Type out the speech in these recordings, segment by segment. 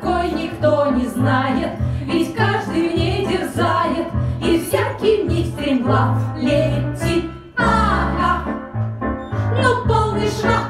какой никто не знает, ведь каждый в ней дерзает, и всякий в них стремглав летит. Ага, ну полный шаг.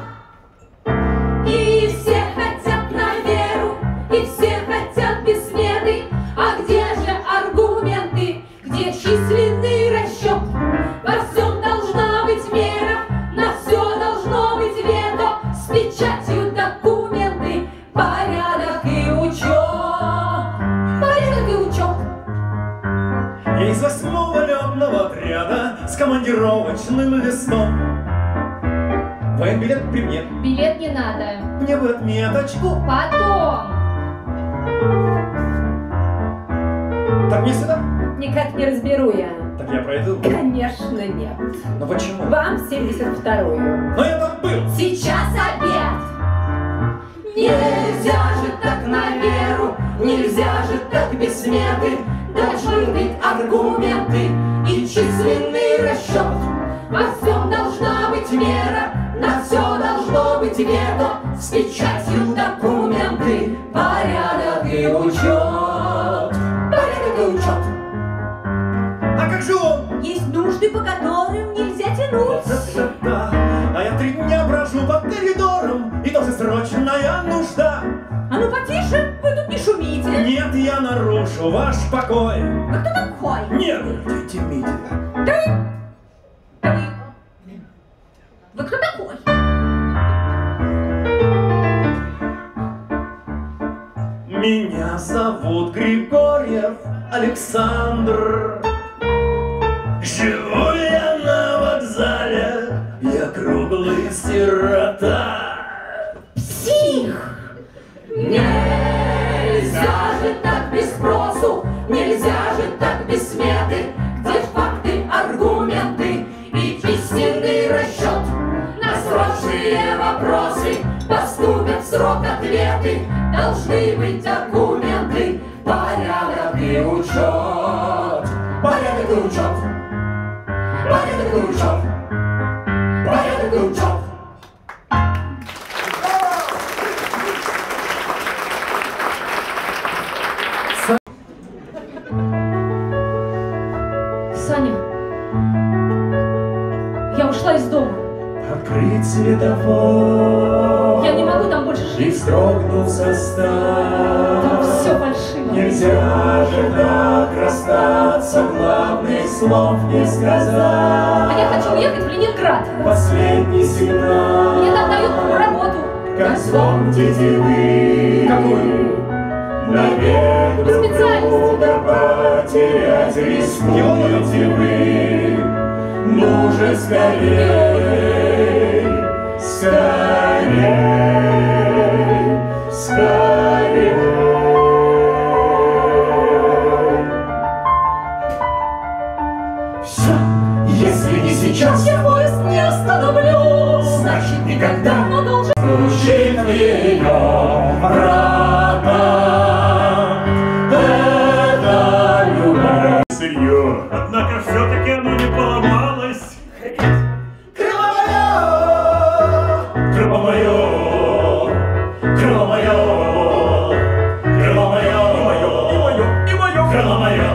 И все хотят на веру, и все хотят без сметы. А где же аргументы, где численный расчет? Во всем должна быть мера, на все должно быть вето, с печатью документы, порядок и учет. Порядок и учет. Я из 8-го летного отряда с командировочным листом. Военбилет при мне. Билет не надо. Мне бы отметочку. Потом. Так мне сюда? Никак не разберу я. Так я пройду? Конечно, нет. Но почему? Вам 72-ю. Но я там был. Сейчас обед. Нельзя же так на веру, нельзя же так без сметы. Должны быть аргументы и численный расчет. Во всем должна быть мера, на все должно быть вето, с печатью документы, порядок и учет. Порядок и учет. А как же он? Есть нужды, по которым нельзя тянуть. Да, а я 3 дня брожу по коридорам, и тоже срочная нужда. А ну потише, вы тут не шумите. Нет, я нарушу ваш покой. Вы кто такой? Не дайте Митя. Вы кто такой? Меня зовут Григорьев Александр. Живу я на вокзале, я круглый сирота. Псих! Нельзя же так без спросу, нельзя же так без сметы, где факты, аргументы и письменный расчет. На срочные вопросы поступят в срок ответы, должны быть документы, порядок и учет. Порядок и учет. Порядок и учет. Порядок и учет. Саня, я ушла из дома. Открыть светофор. Я не могу там больше И жить. вздрогнул состав. Там все фальшиво. Нельзя же так расстаться, главных слов не сказать. А я хочу уехать в Ленинград. Последний сигнал. Мне там дают работу. Как звон тетивы. Какую? Навек По специальности. друга потерять рискуете вы. Ну же скорей, скорей, скорей. Все, если не сейчас, Я поезд не остановлю. значит никогда. Но должен. Звучит в ее врата. Это любовь. Сырье, однако все-таки оно не поломалось. Крыло мое, крыло мое, крыло мое, крыло мое, и мое, и мое, и мое, крыло мое.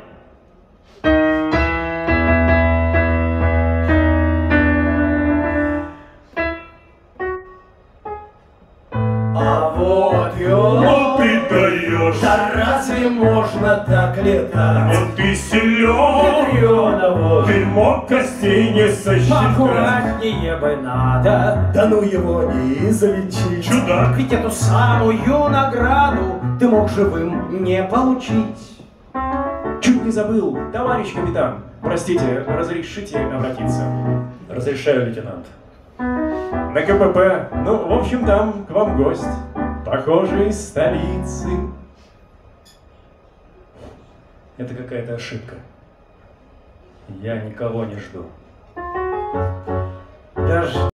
А вот Ну ты даешь, да разве можно так летать? вот ты силен, Ядреного. ты мог костей не сосчитать. Аккуратнее бы надо, Да ну его не излечить. Чудак, ведь эту самую награду ты мог живым не получить. Чуть не забыл, товарищ капитан. Простите, разрешите обратиться? Разрешаю, лейтенант. На КПП. Ну, в общем, там к вам гость. Похоже, из столицы. Это какая-то ошибка. Я никого не жду. Даже